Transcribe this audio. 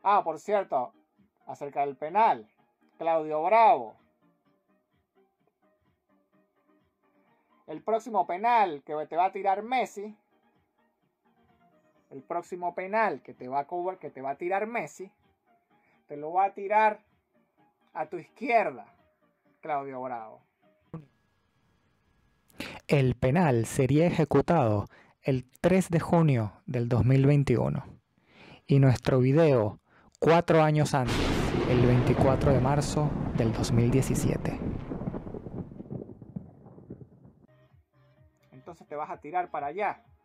Ah, por cierto, acerca del penal, Claudio Bravo. El próximo penal que te va a tirar Messi, el próximo penal que te va a tirar Messi, te lo va a tirar a tu izquierda, Claudio Bravo. El penal sería ejecutado el 3 de junio del 2021 y nuestro video 4 años antes, el 24 de marzo del 2017. Entonces te vas a tirar para allá.